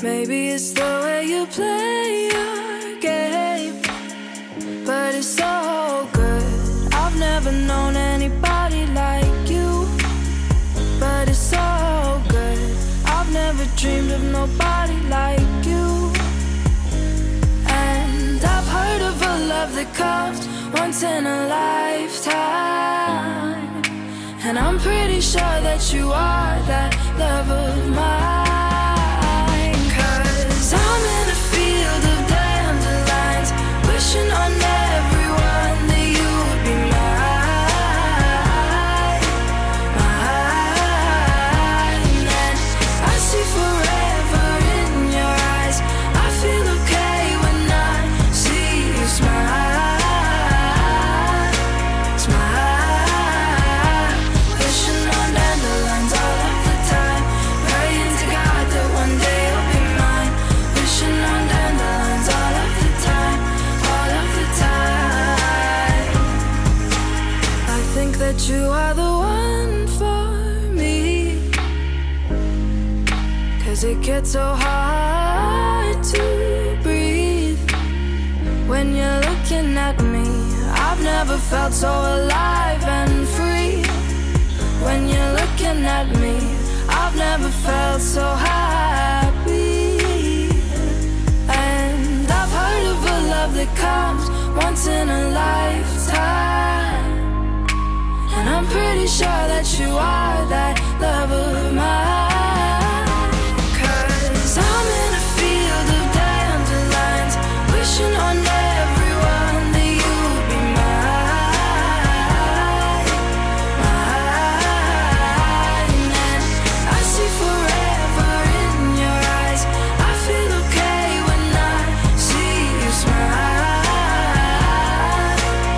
Maybe it's the way you play your game, but it's so good. I've never known anybody like you, but it's so good. I've never dreamed of nobody like you. And I've heard of a love that comes once in a lifetime, and I'm pretty sure that you are that love of mine. 'Cause I'm in a field of dandelions, wishing on everyone that you would be mine, mine. And I see forever in your eyes. I feel okay when I see you smile, smile. Wishing on dandelions all of the time, praying to God that one day you'll be mine. Wishing on dandelions all of the time, all of the time. I think that you are the one for me, 'cause it gets so hard to breathe when you're looking at me. I've never felt so alive and free when you're looking at me. I've never felt so happy. And I've heard of a love that comes once in a lifetime, and I'm pretty sure that you are that love of mine. 'Cause I'm in a field of dandelions, wishing on everyone that you would be mine, mine. And I see forever in your eyes. I feel okay when I see you smile,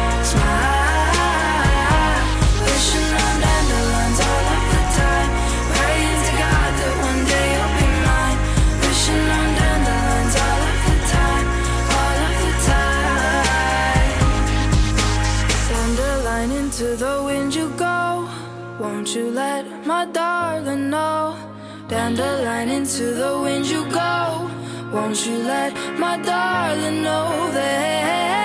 smile. Wishing on dandelions all of the time, praying to God that one day you'll be mine. Wishing on dandelions all of the time, all of the time. Dandelion, into the wind you go. Won't you let my darling know? Dandelion, into the wind you go. Won't you let my darling know that